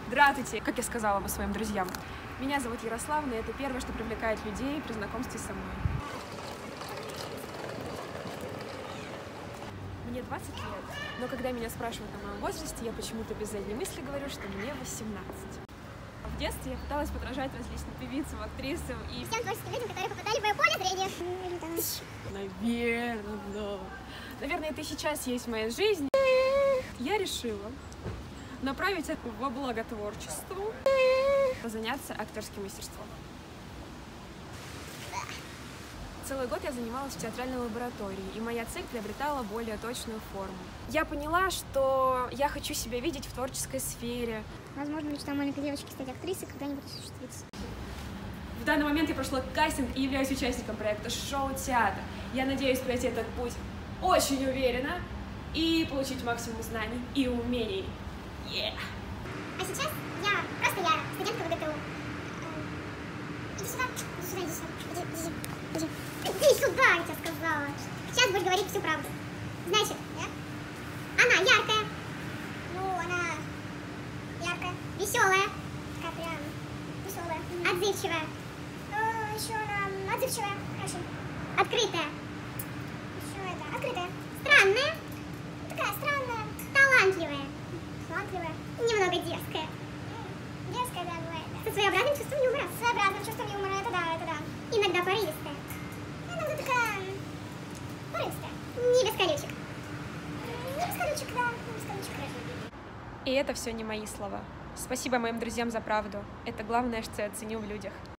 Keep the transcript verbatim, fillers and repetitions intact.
Здравствуйте! Как я сказала бы своим друзьям, меня зовут Ярославна, и это первое, что привлекает людей при знакомстве со мной. Мне двадцать лет, но когда меня спрашивают о моем возрасте, я почему-то без задней мысли говорю, что мне восемнадцать. В детстве я пыталась подражать различным певицам, актрисам и всем творческим людям, которые попадали в мое поле зрения. Наверное. Наверное, это и сейчас есть в моей жизни. Я решила направить это во благо творчеству, заняться актерским мастерством. Целый год я занималась в театральной лаборатории, и моя цель приобретала более точную форму. Я поняла, что я хочу себя видеть в творческой сфере. Возможно, мечта маленькой девочки стать актрисой когда-нибудь осуществится. В данный момент я прошла кастинг и являюсь участником проекта «Шоу-театр». Я надеюсь пройти этот путь очень уверенно и получить максимум знаний и умений. Yeah. А сейчас я просто Яра, студентка ВГТУ. Иди сюда, иди сюда, иди сюда, иди, иди, иди. Иди сюда, я тебе сказала. Сейчас будешь говорить всю правду. Значит, да? Она яркая. Ну, она яркая, веселая. Такая прям веселая, отзывчивая. А, еще она отзывчивая, хорошо. Открытая. Еще это, открытая. Странная. Такая странная, талантливая. Талантливая, немного дерзкая. Дерзкая, да, бывает, да. Со своеобразным чувством юмора. С своеобразным чувством юмора, это да, это да. Иногда порывистая. Иногда такая порывистая. Не без колючек. Не без колючек, да, не без колючек. И это все не мои слова. Спасибо моим друзьям за правду. Это главное, что я ценю в людях.